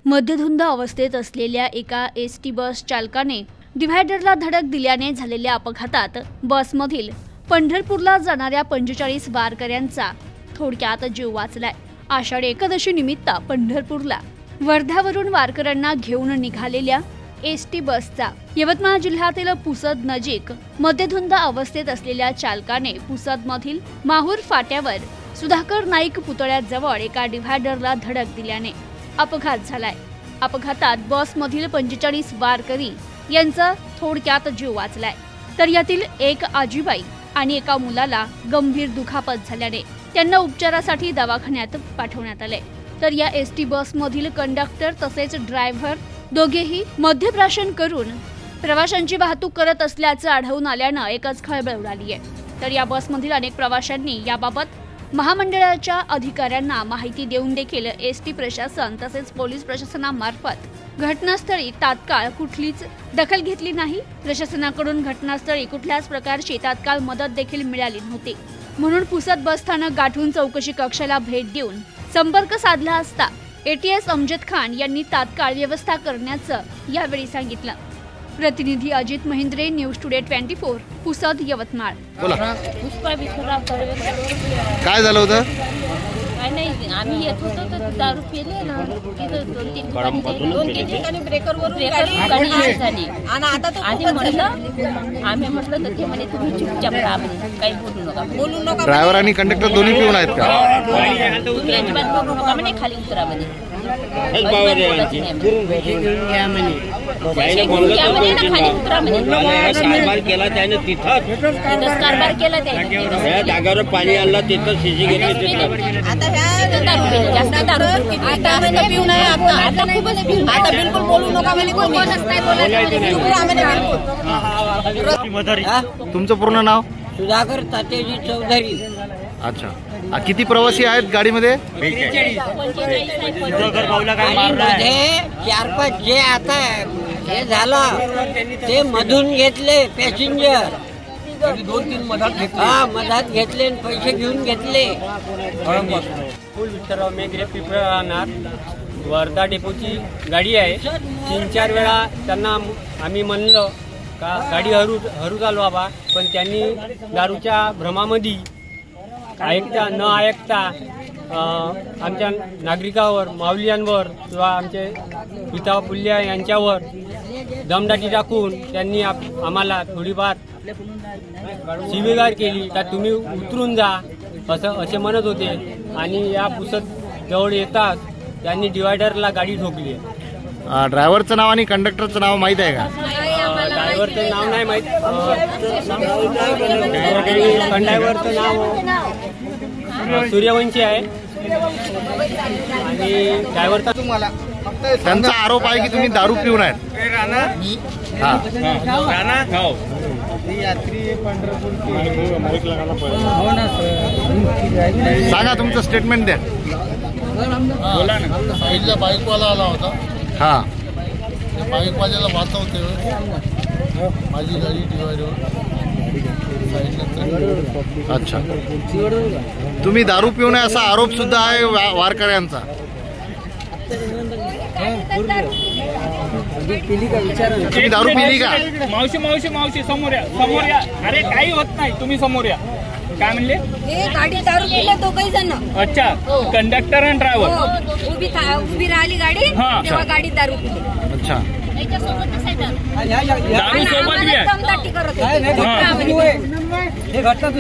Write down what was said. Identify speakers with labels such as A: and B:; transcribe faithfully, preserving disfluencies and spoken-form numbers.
A: मध्यधुंद अवस्थेत असलेल्या एका एस टी बस चालकाने डिव्हायडरला धडक दिल्याने झालेल्या अपघातात बसमधील पंढरपूरला जाणाऱ्या पंचेचाळीस वारकऱ्यांचा थोडक्यात जीव वाचलाय। आषाढी एकादशी निमित्त पंढरपूरला वर्ध्यावरून वारकऱ्यांना घेऊन निघालेल्या एस टी बसचा यवतमाळ जिल्ह्यातील पुसद नजीक मध्यधुंद अवस्थेत असलेल्या चालकाने पुसदमधील माहूर फाट्यावर सुधाकर नाईक पुतळ्याजवळ एका डिव्हायडरला धडक दिल्याने अपघात झालाय। अपघातात बसमधील पंचेचाळीस वारकरी यांचा थोडक्यात जीव वाचलाय, तर यातील एक आजीबाई आणि एका मुलाला गंभीर दुखापत झाल्याने त्यांना उपचारासाठी दवाखान्यात पाठवण्यात आले। तर या एस टी बसमधील कंडक्टर तसेच ड्रायव्हर दोघेही मद्यप्राशन करून प्रवाशांची वाहतूक करत असल्याचं आढळून आल्यानं एकच खळबळ उडाली आहे। तर या बसमधील अनेक प्रवाशांनी याबाबत महामंडळाच्या अधिकाऱ्यांना माहिती देऊन देखील एस टी प्रशासन तसेच पोलीस प्रशासनामार्फत घटनास्थळी तात्काळ कुठलीच दखल घेतली नाही। प्रशासनाकडून घटनास्थळी कुठल्याच प्रकारची तात्काळ मदत देखील मिळाली नव्हती, म्हणून पुसद बस स्थानक गाठून चौकशी कक्षाला भेट देऊन संपर्क साधला असता एटीएस अमजद खान यांनी तात्काळ व्यवस्था करण्याचं यावेळी सांगितलं। प्रतिनिधी Ajit Mahindre, news today twenty four, Pusad, Yavatmal.
B: काय झालं होतं?
C: काय नाही, आम्ही येत होतो तर दारू पिले ना, तिथं दोन तीन दोन तीन ठिकाणी ब्रेकरवर गाडी झाली आणि आता तर आधी म्हटलं आम्ही म्हटलं तर ते म्हणे तुम्ही चुपचाप राहा, काही बोलू नका बोलू नका
B: ड्रायव्हर आणि कंडक्टर दोन्ही पिऊन आहेत का?
C: अजिबात बोलू नका म्हणे, खाली उतरा म्हणे,
D: केला त्याने तिथं
C: कारभार केला त्याने
D: जागेवर पाणी आणलं तिथं शिजी घेतली।
C: आता जास्त दारू आता म्हणजे पिऊ नये, आता आता खूपच पिऊ, आता बिलकुल बोलू नका म्हणे, कोणच नाही बोलायचं।
B: तुमचं पूर्ण नाव?
E: सुधाकर तातेजी चौधरी।
B: अच्छा, किती प्रवासी आहेत गाडीमध्ये?
E: चार पाच जे आता हे झालं ते मधून घेतले पॅसेंजर, दोन तीन मधात घेतले, हा मधात घेतले आणि पैसे घेऊन घेतले।
F: फुल विठ्ठलराव मेघरे पिंपळा राहणार, वर्धा डेपोची गाडी आहे। तीन चार वेळा त्यांना आम्ही म्हणलं का गाडी हरू हरू चालू बाबा, पण त्यांनी दारूच्या भ्रमामध्ये ऐकता न ऐकता आमच्या नागरिकावर, माऊलीयांवर किंवा आमचे पिता पुल्ल्या यांच्यावर दमदाटी टाकून त्यांनी आम्हाला थोडीफार शिवीगाळ केली का तुम्ही उतरून जा असं असे म्हणत होते। आणि या पुसद जवळ येतात त्यांनी डिवायडरला गाडी ठोकली।
B: ड्रायव्हरचं नाव आणि कंडक्टरचं नाव माहित आहे का?
F: ड्रायव्हरचं नाव नाही माहित, कंडक्टरचं नाव सूर्यवंशी आहे आणि ड्रायव्हरचा तुम्हाला
B: त्यांचा आरोप आहे की तुम्ही दारू पिऊन आहेत। सांगा तुमचं स्टेटमेंट द्या।
G: बोला ना। साईडला बाईकवाला आला होता,
B: हा
G: बाईकवाल्याला वाचवते माझी गाडी डिवायडर।
B: अच्छा, तुम्ही दारू पिऊ नये असा आरोप सुद्धा आहे वारकऱ्यांचा। तुम्ही दारू पिली का?
H: मावशी मावशी मावशी समोर या, समोर या। अरे काही होत नाही, तुम्ही समोर या। काय म्हणले?
C: गाडी दारू पिले दोघही जण।
H: अच्छा, कंडक्टर आणि ड्रायव्हर
C: उभी उभी राहिली गाडी तेव्हा गाडी दारू पिली।
B: अच्छा,
H: दारू सोबत
C: दमदाटी करत होते।